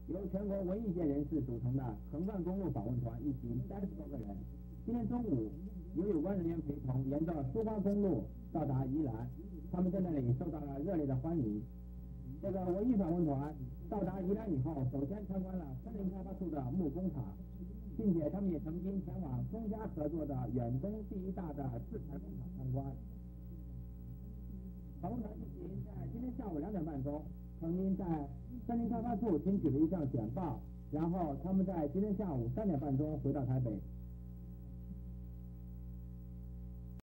由全国文艺界人士组成的横贯公路访问团一行30多个人，今天中午由有关人员陪同，沿着苏花公路到达宜兰。他们在那里受到了热烈的欢迎。这个文艺访问团到达宜兰以后，首先参观了森林开发处的木工厂，并且他们也曾经前往中加合作的远东第一大的制材工厂参观。访问团进行在今天下午2点半钟，曾经在森林开发处听取了一项简报，然后他们在今天下午3点半钟回到台北。